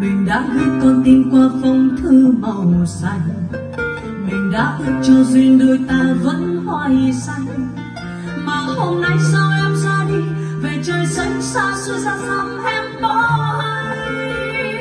Mình đã gửi con tim qua phong thư màu xanh, mình đã ước cho duyên đôi ta vẫn hoài xanh. Mà hôm nay sao em ra đi, về trời xanh xa xôi xa xăm em bỏ hay.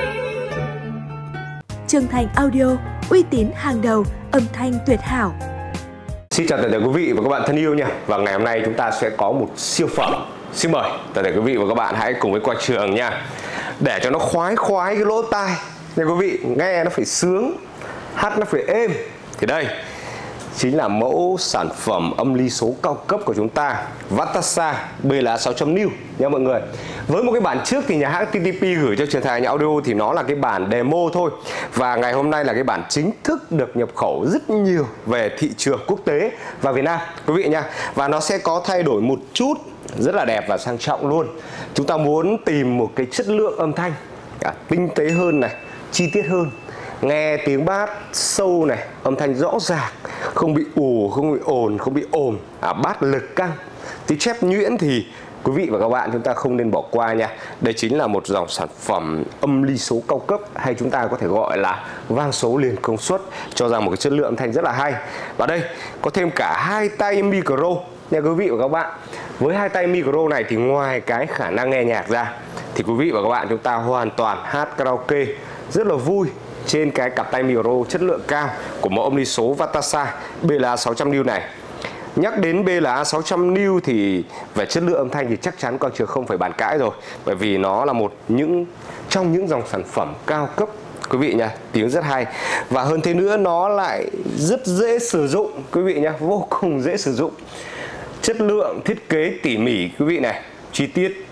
Chân Thành Audio, uy tín hàng đầu, âm thanh tuyệt hảo. Xin chào toàn thể quý vị và các bạn thân yêu nha. Và ngày hôm nay chúng ta sẽ có một siêu phẩm. Xin mời toàn thể quý vị và các bạn hãy cùng với Quang Trường nha. Để cho nó khoái cái lỗ tai nha quý vị, nghe nó phải sướng, hát nó phải êm. Thì đây chính là mẫu sản phẩm âm ly số cao cấp của chúng ta, Vantasa BLA 600 New nha mọi người. Với một cái bản trước thì nhà hãng TTP gửi cho Truyền Thành Audio thì nó là cái bản demo thôi. Và ngày hôm nay là cái bản chính thức được nhập khẩu rất nhiều về thị trường quốc tế và Việt Nam quý vị nha. Và nó sẽ có thay đổi một chút rất là đẹp và sang trọng luôn. Chúng ta muốn tìm một cái chất lượng âm thanh tinh tế hơn này, chi tiết hơn, nghe tiếng bát sâu này, âm thanh rõ ràng, không bị ù, không bị ồn, không bị ồm, bát lực căng, tiếng chép nhuyễn thì quý vị và các bạn chúng ta không nên bỏ qua nha. Đây chính là một dòng sản phẩm âm ly số cao cấp, hay chúng ta có thể gọi là vang số liền công suất, cho ra một cái chất lượng âm thanh rất là hay. Và đây có thêm cả hai tay micro nha quý vị và các bạn. Với hai tay micro này thì ngoài cái khả năng nghe nhạc ra thì quý vị và các bạn chúng ta hoàn toàn hát karaoke rất là vui trên cái cặp tay micro chất lượng cao của mẫu âm ly số Vantasa BLA 600 New này. Nhắc đến BLA 600 New thì về chất lượng âm thanh thì chắc chắn Quang Trường không phải bàn cãi rồi, bởi vì nó là một trong những dòng sản phẩm cao cấp quý vị nha, tiếng rất hay. Và hơn thế nữa nó lại rất dễ sử dụng quý vị nha, vô cùng dễ sử dụng. Chất lượng thiết kế tỉ mỉ quý vị này, chi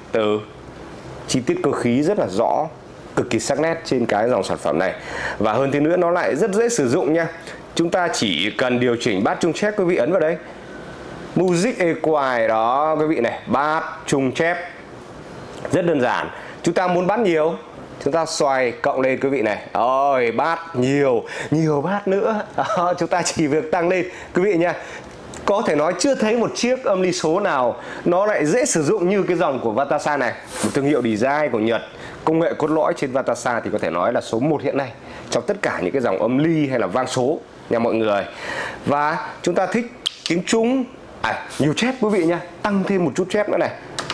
tiết cơ khí rất là rõ, cực kỳ sắc nét trên cái dòng sản phẩm này. Và hơn thế nữa nó lại rất dễ sử dụng nha. Chúng ta chỉ cần điều chỉnh bát trung chép, quý vị ấn vào đây Music Equalize đó quý vị này, bát trung chép rất đơn giản. Chúng ta muốn bát nhiều, chúng ta xoay cộng lên quý vị này, rồi bát nhiều bát nữa đó, chúng ta chỉ việc tăng lên quý vị nha. Có thể nói chưa thấy một chiếc âm ly số nào nó lại dễ sử dụng như cái dòng của Vantasa này. Một thương hiệu design của Nhật, công nghệ cốt lõi trên Vantasa thì có thể nói là số 1 hiện nay trong tất cả những cái dòng âm ly hay là vang số nha mọi người. Và chúng ta thích tiếng Trung, nhiều chép quý vị nha, tăng thêm một chút chép nữa này.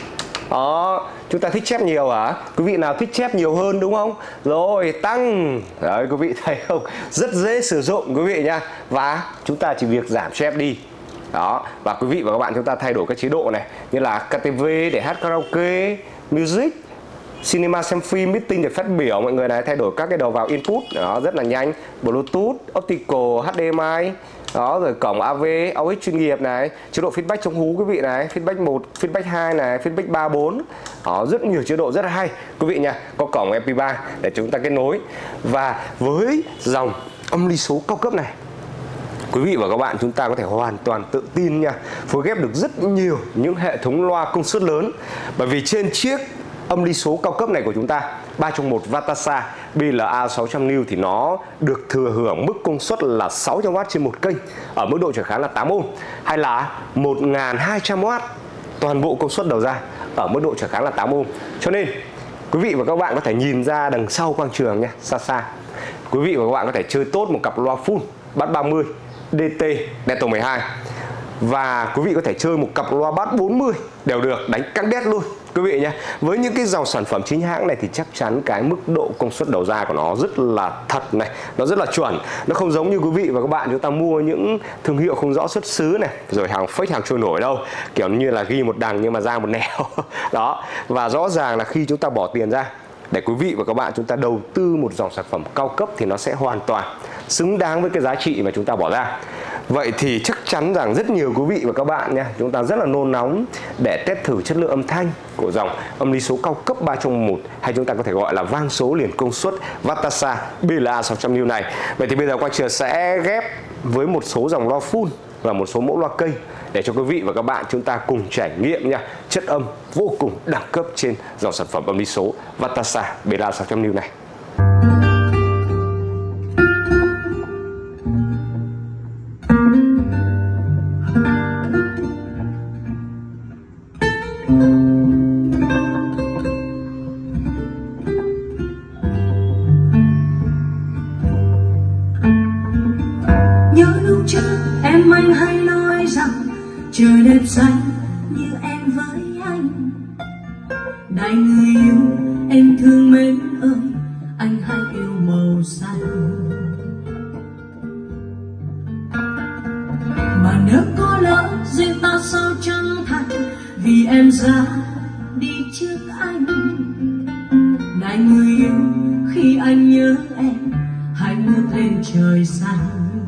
Đó, chúng ta thích chép nhiều hả? Quý vị nào thích chép nhiều hơn đúng không? Rồi tăng. Đấy quý vị thấy không? Rất dễ sử dụng quý vị nha. Và chúng ta chỉ việc giảm chép đi. Đó, và quý vị và các bạn chúng ta thay đổi các chế độ này như là KTV để hát karaoke, music, cinema xem phim, meeting để phát biểu mọi người này, thay đổi các cái đầu vào input đó rất là nhanh, Bluetooth, optical, HDMI đó, rồi cổng AV, AUX chuyên nghiệp này, chế độ feedback chống hú quý vị này, feedback 1, feedback 2 này, feedback 3, 4 đó, rất nhiều chế độ rất là hay quý vị nha. Có cổng MP3 để chúng ta kết nối. Và với dòng âm ly số cao cấp này quý vị và các bạn chúng ta có thể hoàn toàn tự tin nha, phối ghép được rất nhiều những hệ thống loa công suất lớn. Bởi vì trên chiếc âm ly số cao cấp này của chúng ta 3 trong 1 Vantasa BLA 600 New thì nó được thừa hưởng mức công suất là 600W trên một kênh ở mức độ trở kháng là 8 ohm, hay là 1200W toàn bộ công suất đầu ra ở mức độ trở kháng là 8 ohm. Cho nên quý vị và các bạn có thể nhìn ra đằng sau Quang Trường nha, xa quý vị và các bạn có thể chơi tốt một cặp loa full bass 30 DT Dental 12. Và quý vị có thể chơi một cặp loa bass 40 đều được, đánh căng đét luôn quý vị nhé. Với những cái dòng sản phẩm chính hãng này thì chắc chắn cái mức độ công suất đầu ra của nó rất là thật này, nó rất là chuẩn. Nó không giống như quý vị và các bạn chúng ta mua những thương hiệu không rõ xuất xứ này, rồi hàng fake, hàng trôi nổi đâu, kiểu như là ghi một đằng nhưng mà ra một nẻo đó. Và rõ ràng là khi chúng ta bỏ tiền ra để quý vị và các bạn chúng ta đầu tư một dòng sản phẩm cao cấp thì nó sẽ hoàn toàn xứng đáng với cái giá trị mà chúng ta bỏ ra. Vậy thì chắc chắn rằng rất nhiều quý vị và các bạn nha, chúng ta rất là nôn nóng để test thử chất lượng âm thanh của dòng âm ly số cao cấp 3 trong 1, hay chúng ta có thể gọi là vang số liền công suất Vantasa BLA 600 New này. Vậy thì bây giờ Quang Trường sẽ ghép với một số dòng loa full và một số mẫu loa cây để cho quý vị và các bạn chúng ta cùng trải nghiệm nha, chất âm vô cùng đẳng cấp trên dòng sản phẩm âm ly số Vantasa BLA 600 New này. anh hay nói rằng trời đẹp xanh như em với anh. Này người yêu em thương mến ơi, anh hãy yêu màu xanh. Mà nếu có lỡ duyên ta sao chẳng thành, vì em ra đi trước anh. Này người yêu khi anh nhớ em, hãy ngước lên trời xanh.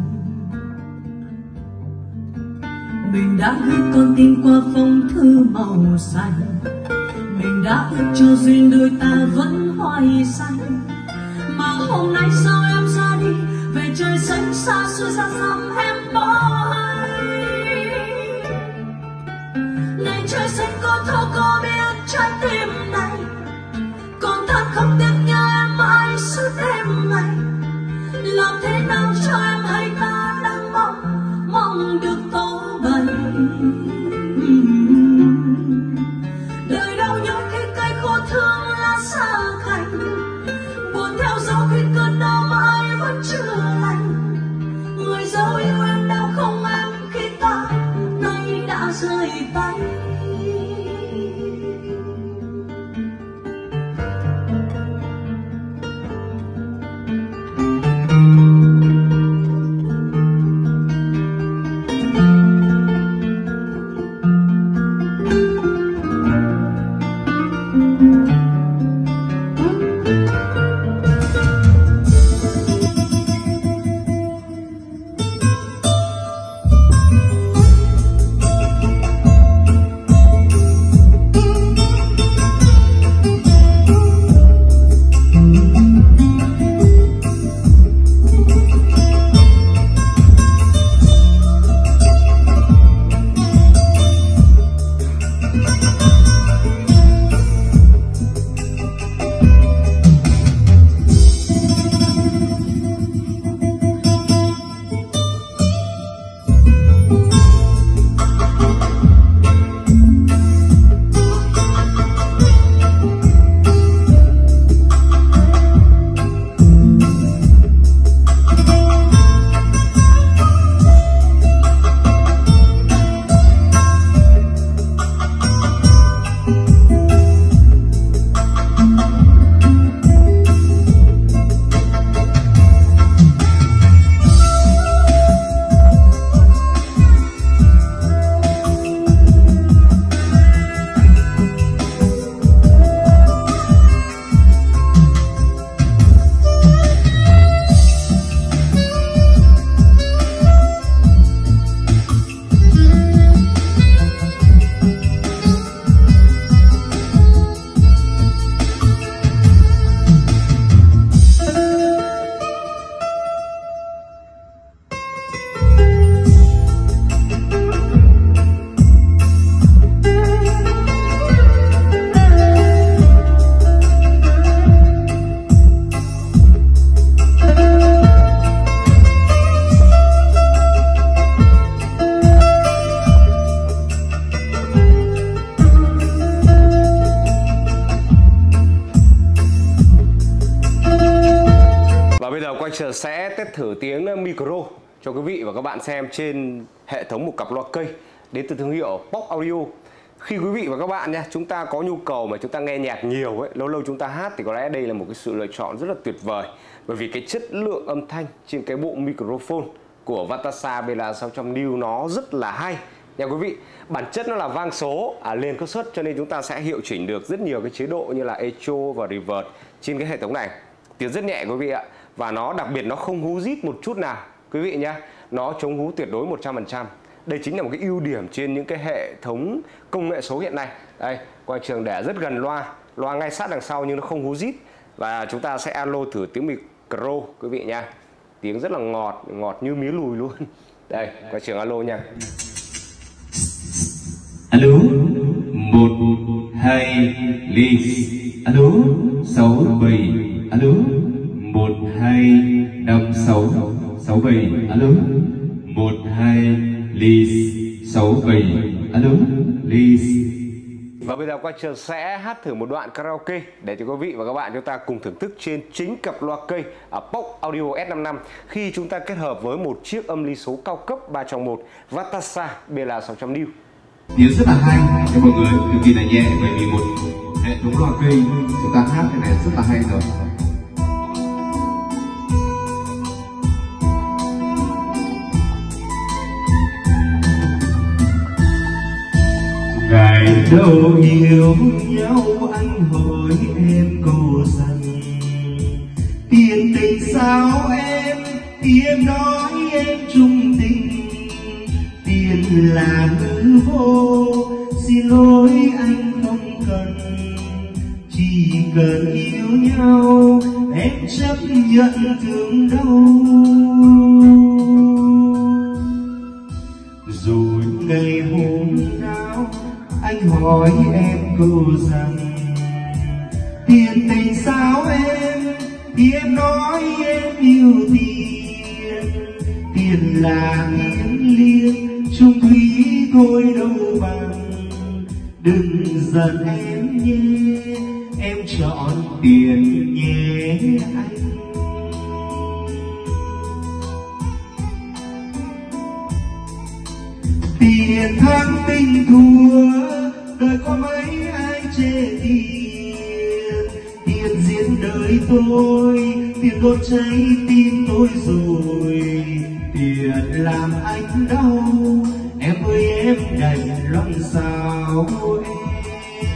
Mình đã gửi con tim qua phong thư màu xanh, mình đã ước cho duyên đôi ta vẫn hoài xanh. Mà hôm nay sao em ra đi, về trời xanh xa xôi xa xăm em bỏ anh. Này trời xanh có thấu có biết trái tim này, còn thật không tiếc nhớ em mãi suốt đêm ngày. Làm thế nào cho em hay ta đang mong được tỏ bày. Đời đau nhói khi cây khô thương lá xa cành, buồn theo gió khi cơn đau mãi vẫn chưa lành. Người dấu yêu em đau không em khi ta nay đã rời tay. Quay sẽ test thử tiếng micro cho quý vị và các bạn xem trên hệ thống một cặp loa cây đến từ thương hiệu Pop Audio. Khi quý vị và các bạn nha, chúng ta có nhu cầu mà chúng ta nghe nhạc nhiều ấy, lâu lâu chúng ta hát thì có lẽ đây là một cái sự lựa chọn rất là tuyệt vời. Bởi vì cái chất lượng âm thanh trên cái bộ microphone của Vantasa BL600 New nó rất là hay nha quý vị. Bản chất nó là vang số lên cấp suất, cho nên chúng ta sẽ hiệu chỉnh được rất nhiều cái chế độ như là echo và reverb trên cái hệ thống này. Tiếng rất nhẹ quý vị ạ. Và nó đặc biệt nó không hú rít một chút nào quý vị nhá. Nó chống hú tuyệt đối 100%. Đây chính là một cái ưu điểm trên những cái hệ thống công nghệ số hiện nay. Đây, Quang Trường để rất gần loa ngay sát đằng sau nhưng nó không hú rít. Và chúng ta sẽ alo thử tiếng micro quý vị nha. Tiếng rất là ngọt như mía lùi luôn. Đây, Quang Trường alo nha. Alo 1 2 ly. Alo 6 7. Alo 1 2 5 6 6 7. Alo 1 2 ly 6 7. Alo ly. Và bây giờ Quang Trường sẽ hát thử một đoạn karaoke để cho quý vị và các bạn chúng ta cùng thưởng thức trên chính cặp loa cây ở POC Audio S55 khi chúng ta kết hợp với một chiếc âm ly số cao cấp 3 trong 1 Vatasa BLA 600 New. Tiếng rất là hay cho mọi người, cực kỳ là nhẹ, bởi vì một hệ thống loa cây chúng ta hát cái này rất là hay rồi. Ngày đầu yêu nhau anh hỏi em câu rằng tiền tình sao em, thì em nói em trung tình. Tiền là hư vô, xin lỗi anh không cần, chỉ cần yêu nhau em chấp nhận thương đau. Rồi ngày hôm nào anh hỏi em câu rằng tiền tình sao em, thì em nói em yêu tiền. Tiền là thiêng liêng, chung thủy thôi đâu bằng. Đừng giận em nhé, em chọn tiền nhé anh. Tiền thắng tình thua, đời có mấy ai chê tiền. Tiền giết đời tôi, tiền đốt cháy tim tôi rồi. Tiền làm anh đau, em ơi em đành lòng sao em.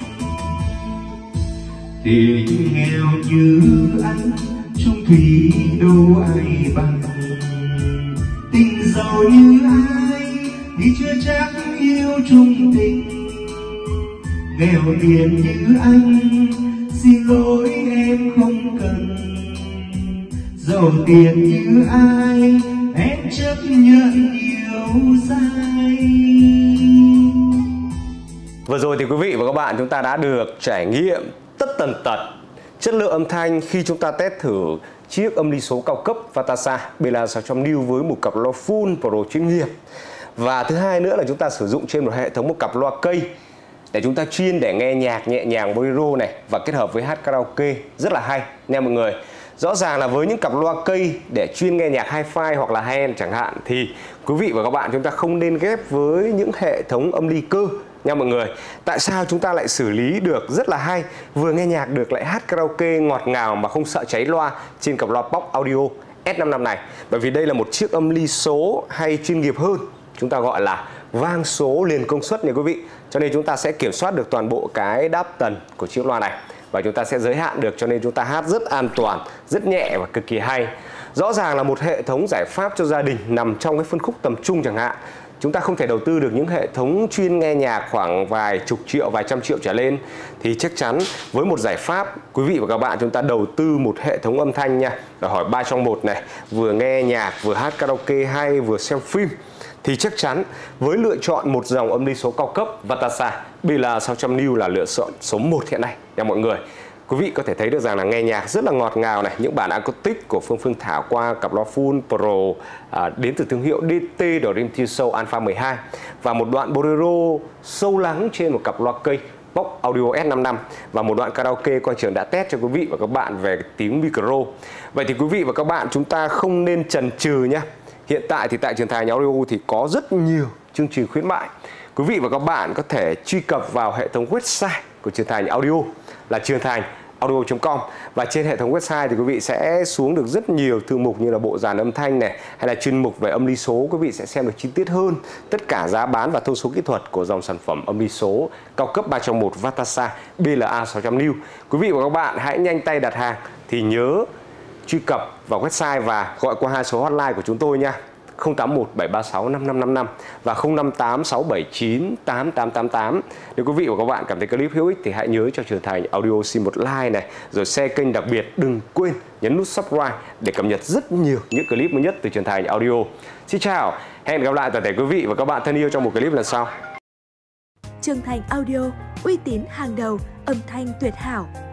Tình nghèo như anh, chung thủy đâu ai bằng. Tình giàu như ai thì chưa chắc yêu chung tình. Nghèo tiền như anh, xin lỗi em không cần. Giàu tiền như ai, em chấp nhận yêu dai. Vừa rồi thì quý vị và các bạn chúng ta đã được trải nghiệm tất tần tật chất lượng âm thanh khi chúng ta test thử chiếc âm ly số cao cấp Vatasa BLA 600 New với một cặp loa full pro chuyên nghiệp. Và thứ hai nữa là chúng ta sử dụng trên một hệ thống một cặp loa cây để chúng ta chuyên để nghe nhạc nhẹ nhàng bolero này và kết hợp với hát karaoke rất là hay nha mọi người. Rõ ràng là với những cặp loa cây để chuyên nghe nhạc hi-fi hoặc là high-end chẳng hạn thì quý vị và các bạn chúng ta không nên ghép với những hệ thống âm ly cơ nha mọi người. Tại sao chúng ta lại xử lý được rất là hay, vừa nghe nhạc được lại hát karaoke ngọt ngào mà không sợ cháy loa trên cặp loa POC Audio S55 này? Bởi vì đây là một chiếc âm ly số hay chuyên nghiệp hơn, chúng ta gọi là vang số liền công suất nha quý vị. Cho nên chúng ta sẽ kiểm soát được toàn bộ cái đáp tần của chiếc loa này và chúng ta sẽ giới hạn được, cho nên chúng ta hát rất an toàn, rất nhẹ và cực kỳ hay. Rõ ràng là một hệ thống giải pháp cho gia đình nằm trong cái phân khúc tầm trung chẳng hạn. Chúng ta không thể đầu tư được những hệ thống chuyên nghe nhạc khoảng vài chục triệu, vài trăm triệu trở lên, thì chắc chắn với một giải pháp quý vị và các bạn chúng ta đầu tư một hệ thống âm thanh nha, đòi hỏi 3 trong 1 này, vừa nghe nhạc, vừa hát karaoke hay, vừa xem phim, thì chắc chắn với lựa chọn một dòng âm ly số cao cấp Vatasa BLA 600 New là lựa chọn số 1 hiện nay nha mọi người. Quý vị có thể thấy được rằng là nghe nhạc rất là ngọt ngào này, những bản acoustic của Phương thả qua cặp loa full pro đến từ thương hiệu DT Dream Team Show Alpha 12 và một đoạn bolero sâu lắng trên một cặp loa cây POC Audio S55 và một đoạn karaoke Quang Trường đã test cho quý vị và các bạn về tiếng micro. Vậy thì quý vị và các bạn chúng ta không nên chần chừ nhé. Hiện tại thì tại Trường Thành Audio thì có rất nhiều chương trình khuyến mại. Quý vị và các bạn có thể truy cập vào hệ thống website của Trường Thành Audio là trườngthanhaudio.com, và trên hệ thống website thì quý vị sẽ xuống được rất nhiều thư mục như là bộ dàn âm thanh này, hay là chuyên mục về âm ly số. Quý vị sẽ xem được chi tiết hơn tất cả giá bán và thông số kỹ thuật của dòng sản phẩm âm ly số cao cấp 3 trong 1 Vatasa BLA 600 New. Quý vị và các bạn hãy nhanh tay đặt hàng thì nhớ truy cập vào website và gọi qua 2 số hotline của chúng tôi nha, 081 736 5555 và 058 679 8888. Nếu quý vị và các bạn cảm thấy clip hữu ích thì hãy nhớ cho Trường Thành Audio xin một like này, rồi share kênh, đặc biệt đừng quên nhấn nút subscribe để cập nhật rất nhiều những clip mới nhất từ Trường Thành Audio. Xin chào, hẹn gặp lại toàn thể quý vị và các bạn thân yêu trong một clip lần sau. Trường Thành Audio, uy tín hàng đầu, âm thanh tuyệt hảo.